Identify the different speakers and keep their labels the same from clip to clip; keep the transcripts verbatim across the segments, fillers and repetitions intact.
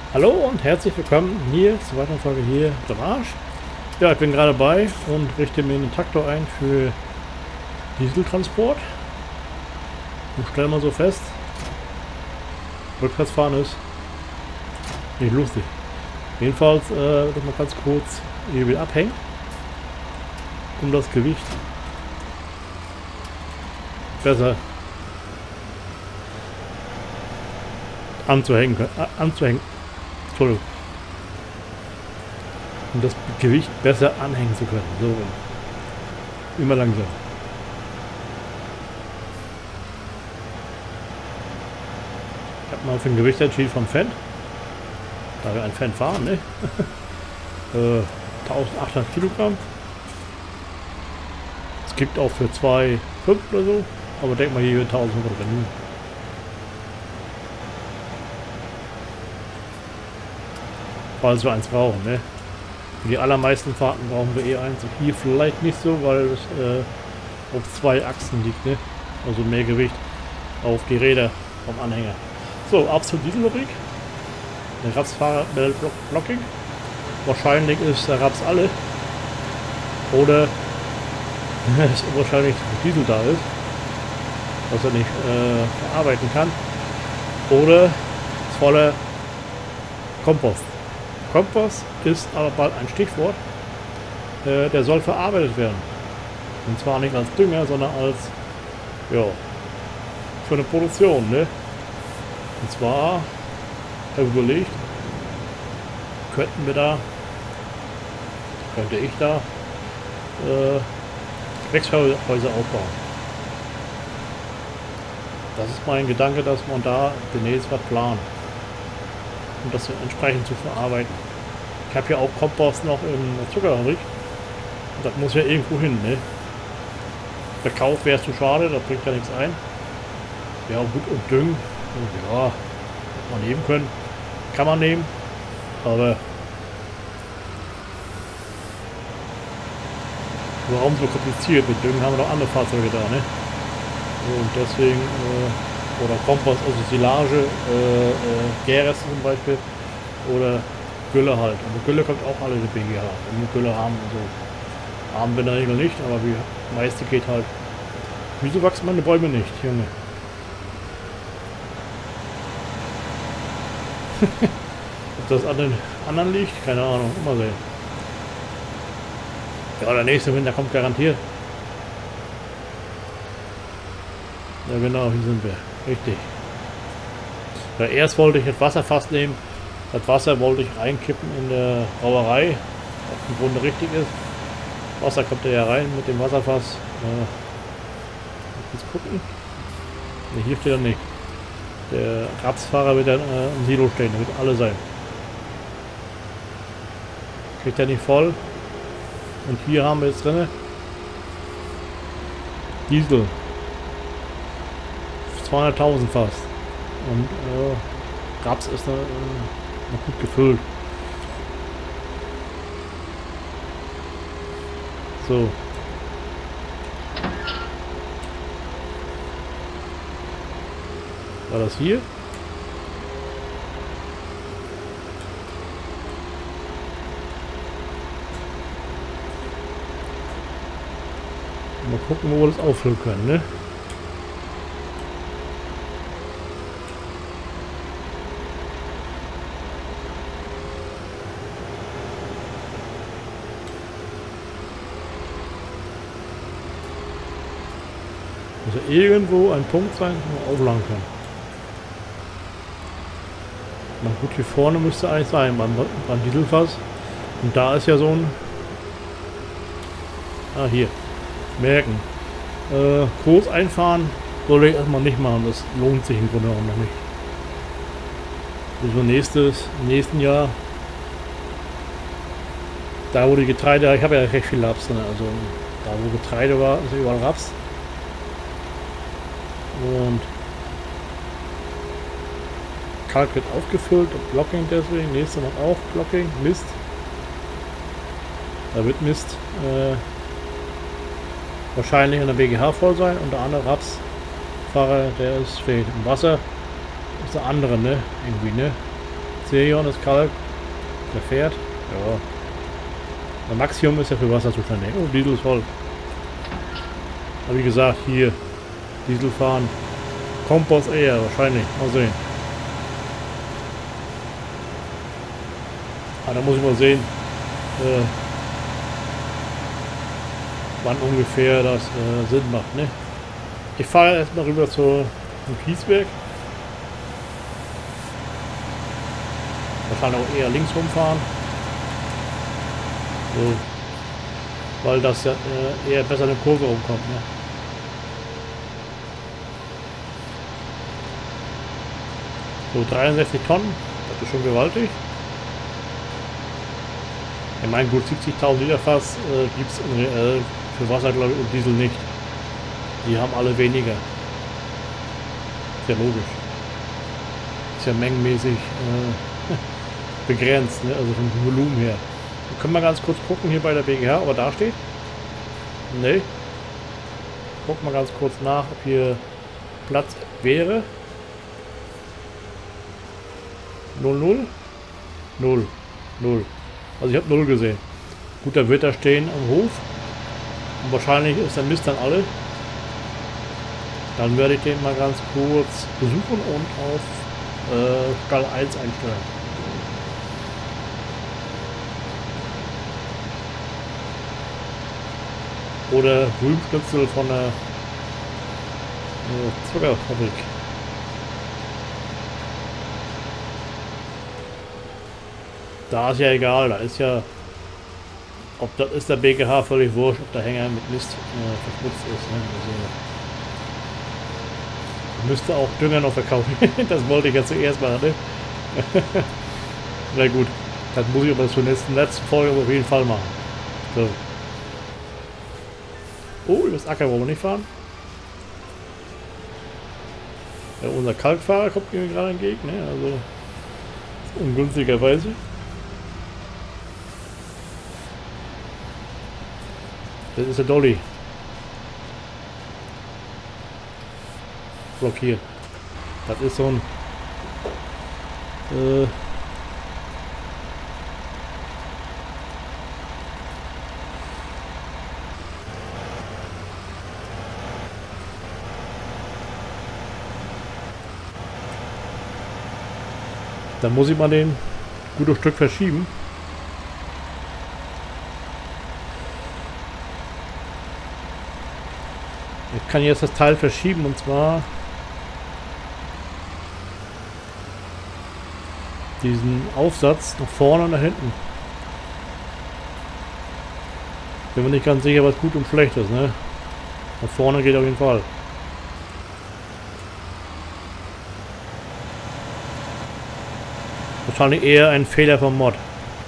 Speaker 1: Hallo und herzlich willkommen hier zur weiteren Folge hier zum Arsch. Ja, ich bin gerade bei und richte mir einen Traktor ein für Dieseltransport. Und stellen wir so fest, Rückwärtsfahren ist nicht lustig. Jedenfalls äh, will ich mal ganz kurz hier wieder abhängen, um das Gewicht besser anzuhängen, äh, anzuhängen. Entschuldigung. Um das Gewicht besser anhängen zu können. So rum. Immer langsam. Ich habe mal für ein Gewicht entschieden vom Fan. Da wir ein Fan fahren, ne? äh, eintausendachthundert Kilogramm. Es gibt auch für zwei Komma fünf oder so. Aber denk mal hier eintausendfünfhundert genug. Falls wir eins brauchen, ne? Für die allermeisten Fahrten brauchen wir eh eins. Und hier vielleicht nicht so, weil es äh, auf zwei Achsen liegt, ne? Also mehr Gewicht auf die Räder vom Anhänger. So, ab zur Dieselrubrik. Der Rapsfahrer Bell Blocking. Wahrscheinlich ist der Raps alle. Oder es wahrscheinlich Diesel da ist, was er nicht äh, verarbeiten kann. Oder voller Kompost. Kompost ist aber bald ein Stichwort. Äh, der soll verarbeitet werden. Und zwar nicht als Dünger, sondern als, ja, für eine Produktion, ne? Und zwar, habe ich überlegt, könnten wir da, könnte ich da, äh, Gewächshäuser aufbauen. Das ist mein Gedanke, dass man da demnächst was plant. Um das entsprechend zu verarbeiten. Ich habe ja auch Kompost noch in der Zuckerfabrik. Und das muss ja irgendwo hin, ne? Verkauf wäre es zu schade, da bringt ja nichts ein. Ja, gut und Düngen. Und ja, hätte man nehmen können. Kann man nehmen. Aber warum so kompliziert? Mit Düngen haben wir noch andere Fahrzeuge da, ne? Und deswegen, äh, oder Kompost, also Silage, äh, äh, Gäres zum Beispiel, oder Gülle halt. Und Gülle kommt auch alle in die B G H. Wenn wir Gülle haben, also haben wir in der Regel nicht, aber die meiste geht halt. Wieso wachsen meine Bäume nicht, Junge? Ob das an den anderen liegt? Keine Ahnung, immer sehen. Ja, der nächste Winter kommt garantiert. Ja genau, hier sind wir. Richtig. Ja, erst wollte ich das Wasserfass nehmen. Das Wasser wollte ich reinkippen in der Brauerei. Was im Grunde richtig ist. Wasser kommt ja rein mit dem Wasserfass. Ja. Jetzt gucken. Ne, hier steht er nicht. Der Rapsfahrer wird dann äh, im Silo stehen. Da wird alle sein. Kriegt er nicht voll. Und hier haben wir jetzt drin Diesel. zweihunderttausend fast. Und äh, Raps ist noch, äh, noch gut gefüllt. So. War das hier? Mal gucken, wo wir das auffüllen können, ne? Also irgendwo ein Punkt sein, wo man aufladen kann. Na gut, hier vorne müsste eigentlich sein, beim, beim Dieselfass. Und da ist ja so ein... Ah, hier. Merken. Äh, groß einfahren soll ich erstmal nicht machen. Das lohnt sich im Grunde auch noch nicht. Also nächstes, im nächsten Jahr... Da wo die Getreide... Ich habe ja recht viel Raps, ne? Also da wo Getreide war, ist überall Raps. Und Kalk wird aufgefüllt und Blocking deswegen. Nächste Mal auch Blocking. Mist. Da wird Mist äh, wahrscheinlich in der B G H voll sein. Und der andere Rapsfahrer, der ist steht im Wasser. ist der andere, ne? Irgendwie, ne? Cerion ist Kalk. Der fährt. Ja. Der Maximum ist ja für Wasser zuständig. Oh, Diesel ist voll. Aber wie gesagt, hier Diesel fahren. Kompost eher, wahrscheinlich. Mal sehen. Aber da muss ich mal sehen, äh, wann ungefähr das äh, Sinn macht. Ne? Ich fahre erstmal rüber zu, zum Kiesberg. Wahrscheinlich auch eher links rumfahren. So. Weil das ja äh, eher besser in eine Kurve rumkommt. Ne? So, dreiundsechzig Tonnen. Das ist schon gewaltig. Ich meine, gut, siebzigtausend Liter Fass äh, gibt es reell für Wasser, glaube ich, und Diesel nicht. Die haben alle weniger. Ist ja logisch. Ist ja mengenmäßig äh, begrenzt, ne? Also vom Volumen her. Da können wir ganz kurz gucken hier bei der B G H, ob er da steht. Ne. Gucken wir ganz kurz nach, ob hier Platz wäre. null null? null. null. Also ich habe null gesehen. Gut, da wird er stehen am Hof. Und wahrscheinlich ist der Mist dann alle. Dann werde ich den mal ganz kurz besuchen und auf äh, Stall eins einstellen. Oder Rübenschnitzel von der äh, Zuckerfabrik. Da ist ja egal, da ist ja, ob das ist der B G H völlig wurscht, ob der Hänger mit Mist äh, verschmutzt ist. Ne? Also, müsste auch Dünger noch verkaufen. Das wollte ich ja zuerst machen. Ne? Na gut, das muss ich aber zur nächsten letzten Folge auf jeden Fall machen. So. Oh, über das Acker wollen wir nicht fahren. Ja, unser Kalkfahrer kommt mir gerade entgegen, ne? Also ungünstigerweise. Das ist der Dolly. Blockiert. Das ist so ein äh, da muss ich mal den gutes Stück verschieben. Ich kann jetzt das Teil verschieben und zwar diesen Aufsatz nach vorne und nach hinten. Bin mir nicht ganz sicher, was gut und schlecht ist, ne? Nach vorne geht auf jeden Fall. Wahrscheinlich eher ein Fehler vom Mod.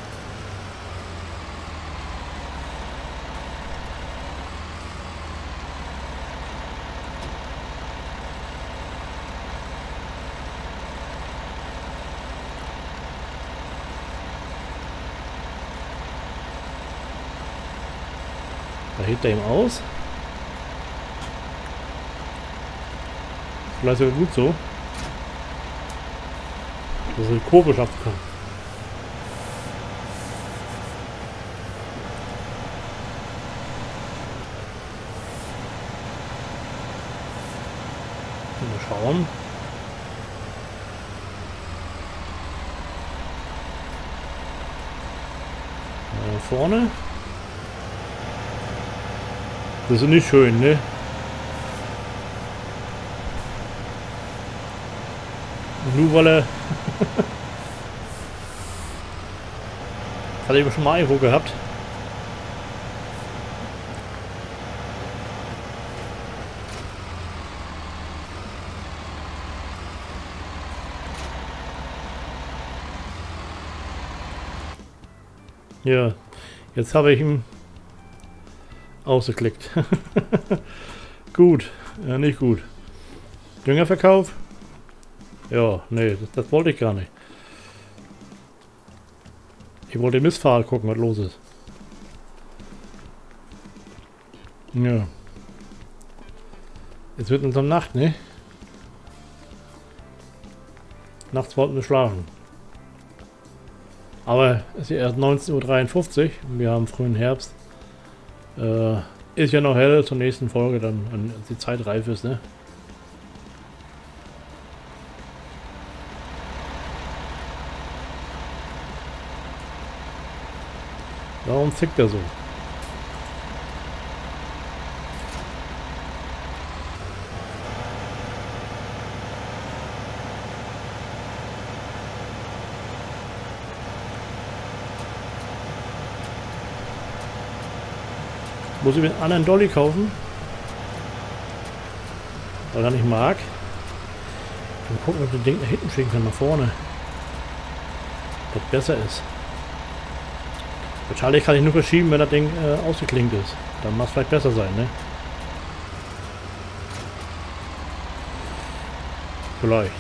Speaker 1: Da hebt er ihm aus. Vielleicht sogar gut so. Dass er die Kurve schaffen kann. Mal schauen. Mal vorne. Das ist nicht schön, ne? Nur weil er hatte ich schon mal irgendwo gehabt. Ja, jetzt habe ich ihn ausgeklickt. Gut, ja, nicht gut. Düngerverkauf? Ja, nee, das, das wollte ich gar nicht. Ich wollte Missfahrt gucken, was los ist. Ja. Jetzt wird unsere Nacht, ne? Nachts wollten wir schlafen. Aber es ist ja erst neunzehn Uhr dreiundfünfzig und wir haben frühen Herbst. Äh, ist ja noch hell zur nächsten Folge, dann, wenn die Zeit reif ist, ne? Warum zickt er so? Muss ich mir einen anderen Dolly kaufen? Weil er nicht mag. Mal gucken, ob das Ding nach hinten schicken kann, nach vorne. Das besser ist. Wahrscheinlich kann ich nur verschieben, wenn das Ding äh, ausgeklinkt ist. Dann muss es vielleicht besser sein, ne? Vielleicht.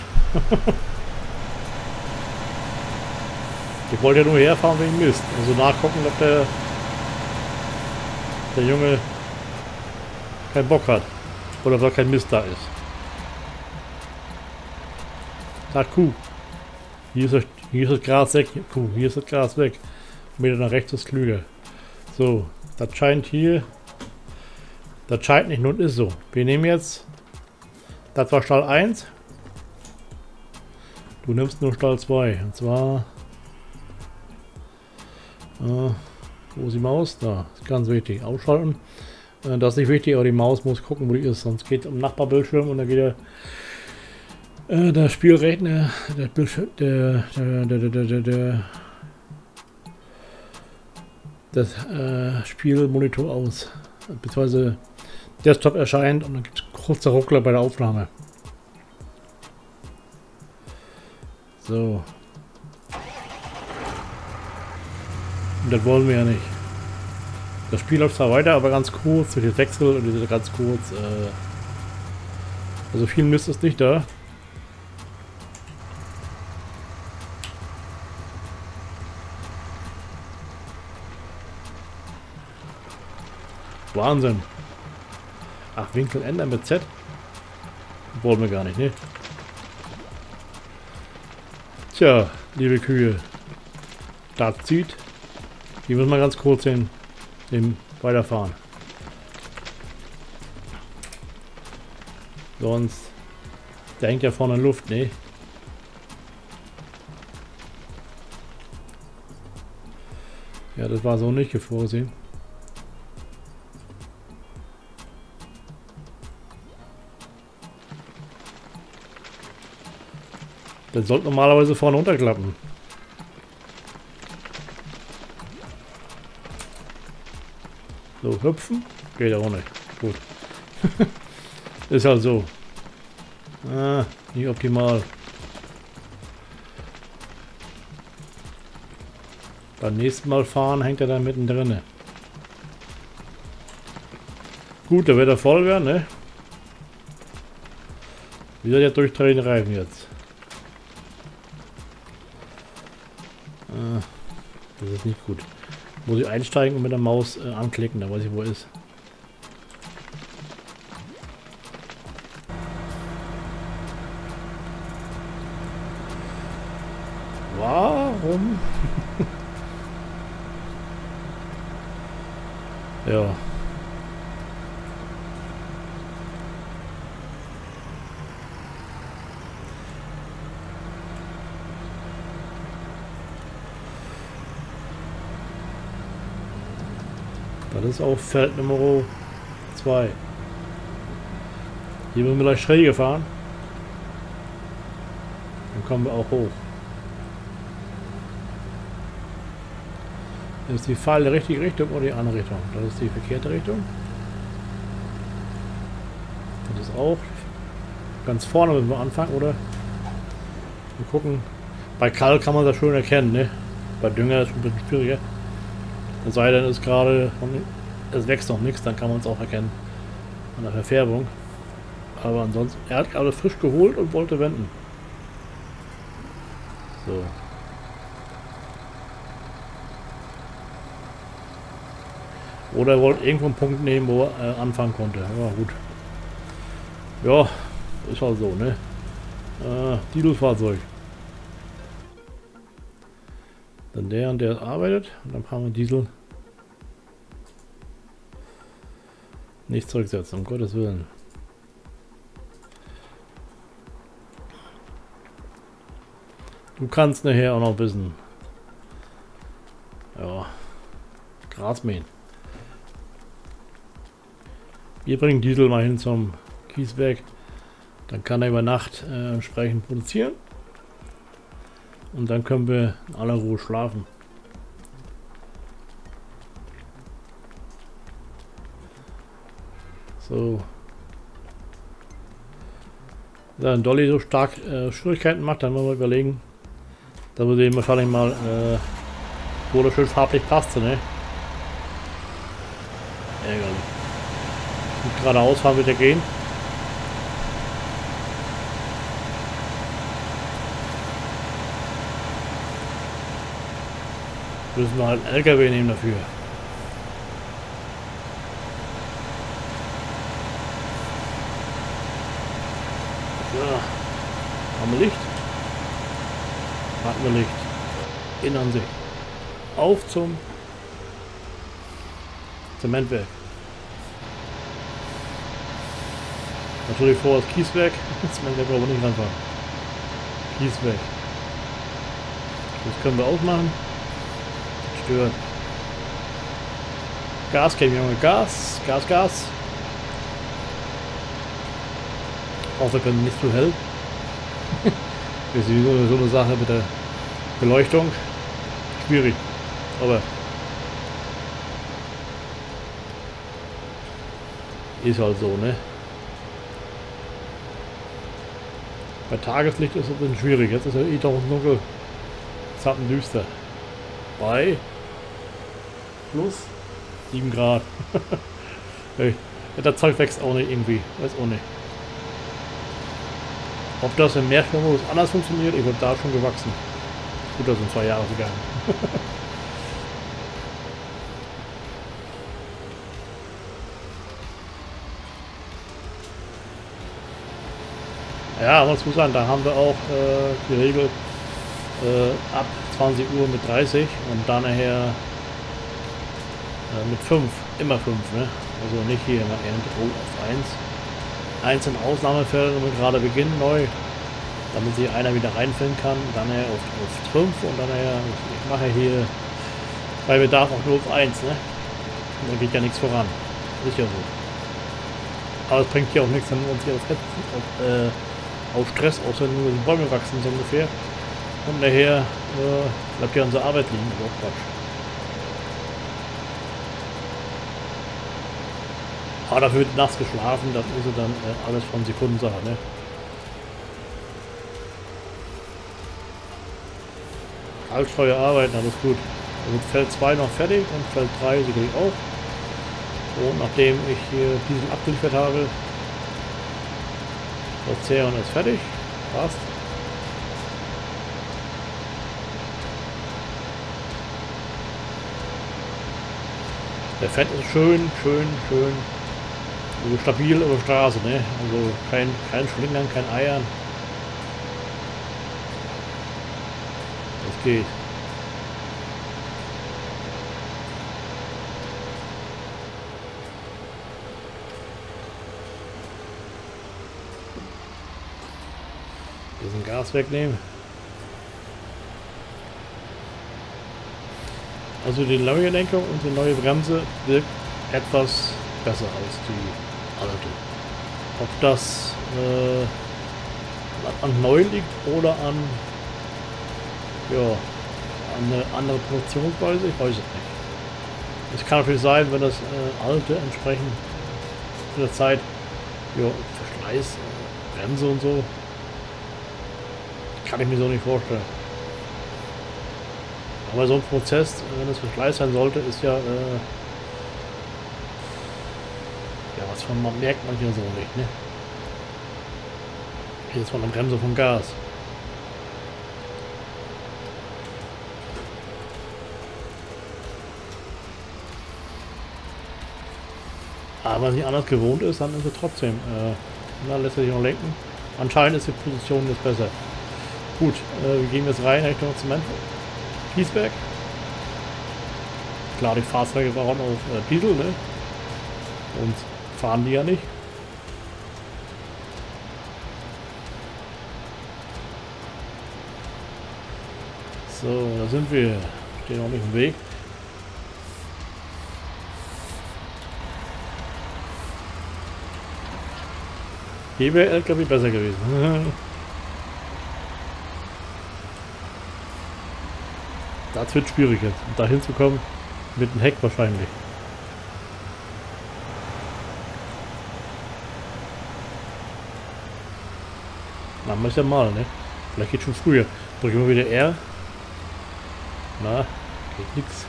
Speaker 1: Ich wollte ja nur herfahren wegen Mist. Also nachgucken, ob der der Junge keinen Bock hat. Oder weil kein Mist da ist. Sagt Kuh. Hier ist, das, hier ist das Gras weg. Kuh, hier ist das Gras weg. Wieder nach rechts ist klüger. So, das scheint hier. Das scheint nicht nun ist so. Wir nehmen jetzt. Das war Stall eins. Du nimmst nur Stall zwei. Und zwar. Äh, wo ist die Maus? Da, ist ganz wichtig. Ausschalten. Äh, das ist nicht wichtig, aber die Maus muss gucken, wo die ist. Sonst geht es um Nachbarbildschirm und dann geht der, äh, der Spielrechner, der Bildschirm, der, der, der, der, der, der das äh, Spielmonitor aus. Beziehungsweise Desktop erscheint und dann gibt es kurzer Ruckler bei der Aufnahme. So. Und das wollen wir ja nicht. Das Spiel läuft zwar weiter, aber ganz kurz durch den Wechsel und diese ganz kurz. Äh also viel Mist ist nicht da. Wahnsinn. Ach, Winkel ändern mit Z? Wollen wir gar nicht, ne? Tja, liebe Kühe. Da zieht. Hier müssen wir ganz kurz den, den weiterfahren. Sonst. Der hängt ja vorne in Luft, ne? Ja, das war so nicht vorgesehen. Das sollte normalerweise vorne unterklappen. So, hüpfen? Geht auch nicht. Gut. Ist halt so. Ah, nicht optimal. Beim nächsten Mal fahren hängt er dann mittendrin. Gut, da wird er voll werden, ne? Wieder der durchdrehende Reifen jetzt. Ah, das ist nicht gut. Muss ich einsteigen und mit der Maus äh, anklicken, da weiß ich, wo er ist. Warum? Ja. Das ist auch Feld Nummer zwei. Hier müssen wir gleich schräg fahren. Dann kommen wir auch hoch. Das ist die Pfeil der richtige Richtung oder die andere Richtung? Das ist die verkehrte Richtung. Das ist auch ganz vorne müssen wir anfangen, oder? Wir gucken. Bei Kalk kann man das schön erkennen, ne? Bei Dünger ist es ein bisschen schwieriger. Es sei denn, es ist gerade, es wächst noch nichts, dann kann man es auch erkennen an der Verfärbung. Aber ansonsten, er hat gerade frisch geholt und wollte wenden. So. Oder er wollte irgendwo einen Punkt nehmen, wo er äh, anfangen konnte. Ja, gut. Ja, ist halt so, ne? Äh, Dieselfahrzeug. Dann der und der arbeitet und dann haben wir Diesel. Nicht zurücksetzen, um Gottes Willen. Du kannst nachher auch noch ein bisschen. Ja. Gras mähen. Wir bringen Diesel mal hin zum Kieswerk. Dann kann er über Nacht äh, entsprechend produzieren. Und dann können wir in aller Ruhe schlafen. So. Wenn Dolly so stark äh, Schwierigkeiten macht, dann müssen wir überlegen, dass wir den wahrscheinlich mal, äh, wo das schön farblich passt, ne? Ärgerlich. Und geradeaus fahren wird er gehen. Müssen wir halt einen L K W nehmen dafür. Ja. Haben wir Licht? Hatten wir Licht. Innenansicht. Auf zum Zementwerk. Natürlich vor das Kieswerk. Das Zementwerk aber nicht ranfahren. Kieswerk. Das können wir aufmachen. Stören. Gas geben wir mal Gas. Gas, Gas. Auch wir können nicht zu hell. Das ist sowieso so eine Sache mit der Beleuchtung. Schwierig. Aber ist halt so, ne? Bei Tageslicht ist es ein bisschen schwierig. Jetzt ist es eh doch dunkel. Zappendüster. Bei plus sieben Grad. Hey, das Zeug wächst auch nicht irgendwie. Weiß auch nicht. Ob das im Mehrspurmodus anders funktioniert, ich wurde da schon gewachsen. Gut, das sind zwei Jahre gegangen. Ja, muss ich sagen, da haben wir auch äh, die Regel äh, ab zwanzig Uhr mit dreißig und dann nachher äh, mit fünf, immer fünf, ne? Also nicht hier immer Ernte auf eins. eins in Ausnahmefällen, wenn wir gerade beginnen neu, damit sich einer wieder reinfinden kann, dann nachher auf, auf fünf und dann nachher, ich mache hier bei Bedarf auch nur auf eins, ne? Und da geht ja nichts voran. Ist ja so. Aber es bringt ja auch nichts, wenn wir uns hier auf, auf, äh, auf Stress, außer nur die Bäume wachsen, so ungefähr. Und nachher äh, bleibt ja unsere Arbeit liegen. Oh, Quatsch. Aber dafür wird nachts geschlafen, das ist dann äh, alles von Sekundensache, ne? Kaltsteuer arbeiten, alles gut. Also Feld zwei noch fertig und Feld drei sicherlich auch. Und nachdem ich hier diesen abgeliefert habe, das Zehren ist fertig. Passt. Der Fett ist schön, schön, schön. Also stabil über Straße, ne? Also kein, kein Schlingern, kein Eiern. Das geht. Diesen Gas wegnehmen. Also die neue Lenkung und die neue Bremse wirkt etwas besser als die alte. Ob das äh, an neu liegt oder an, ja, an eine andere Produktionsweise, ich weiß es nicht. Es kann natürlich sein, wenn das äh, alte entsprechend in der Zeit, ja, Verschleiß, äh, Bremse und so, kann ich mir so nicht vorstellen. Aber so ein Prozess, wenn es Verschleiß sein sollte, ist ja, äh, ja, was von man merkt man hier so nicht, ne? Hier ist von der Bremse vom Gas. Aber wenn man nicht anders gewohnt ist, dann ist es trotzdem, äh, dann lässt er sich noch lenken. Anscheinend ist die Position jetzt besser. Gut, äh, wir gehen jetzt rein Richtung Zement. Kiesberg. Klar, die Fahrzeuge waren auf äh, Diesel, ne? Und fahren die ja nicht. So, da sind wir. Stehen auch nicht im Weg. Hier wäre L K W besser gewesen. Das wird schwierig jetzt, um da hinzukommen. Mit dem Heck wahrscheinlich. Machen wir es ja mal, ne? Vielleicht geht schon früher. Drücken wir wieder R. Na, geht nix.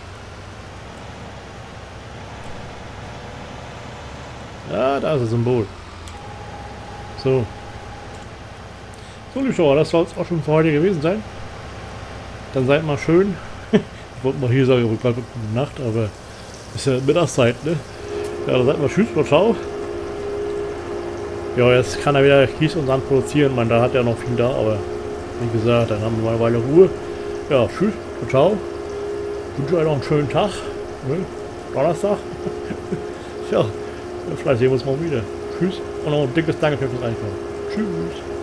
Speaker 1: Ja, da ist das Symbol. So. So, liebe Schauer, das soll es auch schon für heute gewesen sein. Dann seid mal schön. Ich wollte mal hier sagen, Rückbleibe gute Nacht, aber ist ja Mittagszeit, ne? Ja, dann seid mal tschüss und ciao. Ja, jetzt kann er wieder Kies und Sand produzieren. Man, da hat er noch viel da, aber wie gesagt, dann haben wir mal eine Weile Ruhe. Ja, tschüss und ciao. Ich wünsche euch noch einen schönen Tag. Ne? Donnerstag. Ja, vielleicht sehen wir uns mal wieder. Tschüss und noch ein dickes Danke fürs Reinkommen. Tschüss.